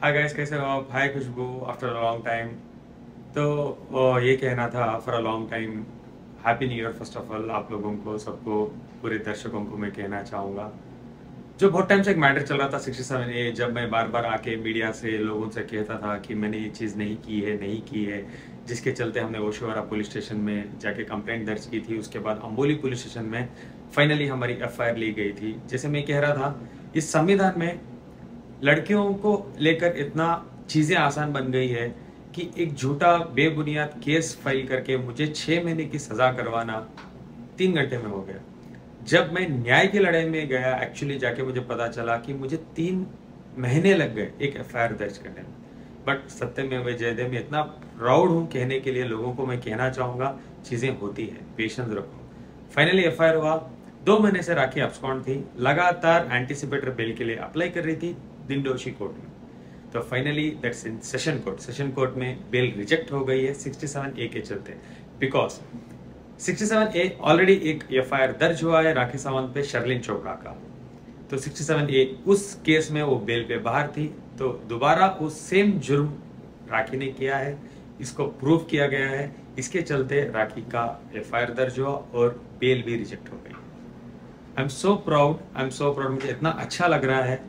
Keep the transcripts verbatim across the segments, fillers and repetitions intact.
Hi guys, कैसे हो आप? Hi Khushboo, after a long time. तो वो ये कहना था for a long time, happy new year first of all. आप लोगों को, सबको, पूरे दर्शकों को मैं कहना चाहूँगा, जो बहुत टाइम से एक मैटर चल रहा था सिक्सटी सेवन ए, जब मैं बार बार आके मीडिया से लोगों से कहता था कि मैंने ये चीज़ नहीं की है नहीं की है, जिसके चलते हमने ओशिवारा पुलिस स्टेशन में जाके कंप्लेंट दर्ज की थी। उसके बाद अम्बोली पुलिस स्टेशन में फाइनली हमारी एफ आई आर ली गई थी। जैसे मैं कह रहा था, इस संविधान में लड़कियों को लेकर इतना चीज़ें आसान बन गई है कि एक झूठा बेबुनियाद केस फाइल करके मुझे छः महीने की सज़ा करवाना तीन घंटे में हो गया। जब मैं न्याय की लड़ाई में गया, एक्चुअली जाके मुझे पता चला कि मुझे तीन महीने लग गए एक एफ आई आर दर्ज करने में। बट सत्यमेव जयते, मैं इतना प्राउड हूँ कहने के लिए, लोगों को मैं कहना चाहूँगा, चीज़ें होती है, पेशेंस रखो। फाइनली एफ आई आर हुआ। दो महीने से राखी अब्सकॉन्ड थी, लगातार एंटीसिपेटर बेल के लिए अप्लाई कर रही थी दिंडोशी कोर्ट में। तो finally that's in session court. Session court में बेल रिजेक्ट हो गई है सिक्सटी सेवन ए के चलते, because sixty seven A already एक एफ आई आर दर्ज हुआ है राखी सावंत पे, शर्लिन चोपड़ा का। तो सिक्सटी सेवन ए उस केस में वो बेल पे बाहर थी, तो दोबारा वो सेम जुर्म राखी ने किया है, इसको प्रूव किया गया है। इसके चलते राखी का एफ आई आर दर्ज हुआ और बेल भी रिजेक्ट हो गई। I am so proud, I am so proud. मुझे इतना अच्छा लग रहा है।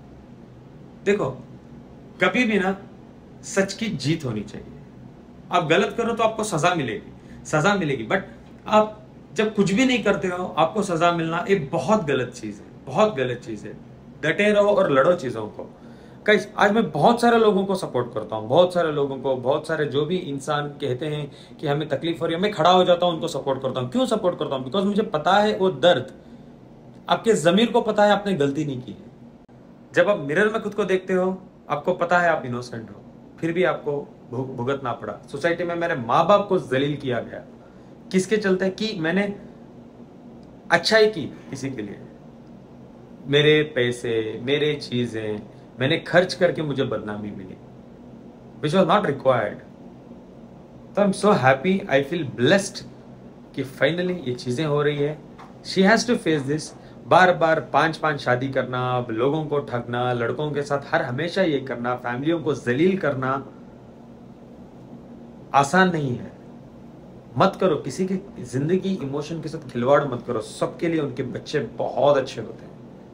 देखो, कभी भी ना सच की जीत होनी चाहिए। आप गलत करो तो आपको सजा मिलेगी, सजा मिलेगी। बट आप जब कुछ भी नहीं करते हो, आपको सजा मिलना एक बहुत गलत चीज है, बहुत गलत चीज है। डटे रहो और लड़ो चीजों को। गाइस, आज मैं बहुत सारे लोगों को सपोर्ट करता हूँ, बहुत सारे लोगों को, बहुत सारे जो भी इंसान कहते हैं कि हमें तकलीफ हो रही है, मैं खड़ा हो जाता हूँ, उनको सपोर्ट करता हूँ। क्यों सपोर्ट करता हूँ? बिकॉज मुझे पता है वो दर्द, आपके जमीर को पता है आपने गलती नहीं की है। जब आप मिरर में खुद को देखते हो, आपको पता है आप इनोसेंट हो, फिर भी आपको भुगतना पड़ा। सोसाइटी में मेरे माँ बाप को जलील किया गया, किसके चलते? कि मैंने अच्छाई की किसी के लिए। मेरे पैसे, मेरे चीजें मैंने खर्च करके मुझे बदनामी मिली, विच वॉज नॉट रिक्वायर्ड। तो I am so happy, I feel blessed कि फाइनली ये चीजें हो रही है। She has to face this. बार बार पांच पांच शादी करना, लोगों को ठगना, लड़कों के साथ हर हमेशा ये करना, फैमिलियों को जलील करना आसान नहीं है। मत करो, किसी की जिंदगी, इमोशन के साथ खिलवाड़ मत करो। सबके लिए उनके बच्चे बहुत अच्छे होते हैं।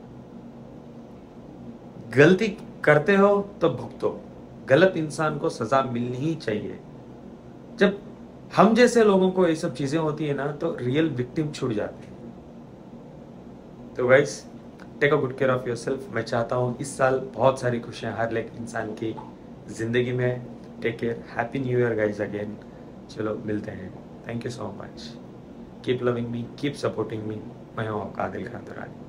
गलती करते हो तो भुगतो, गलत इंसान को सजा मिलनी ही चाहिए। जब हम जैसे लोगों को ये सब चीजें होती है ना, तो रियल विक्टिम छूट जाते हैं। तो guys, take a good care of yourself. मैं चाहता हूँ इस साल बहुत सारी खुशियाँ हर एक इंसान की जिंदगी में। Take care, happy new year guys again. चलो मिलते हैं। Thank you so much. Keep loving me, keep supporting me. मैं हूँ आपका आदिल खान दुरानी।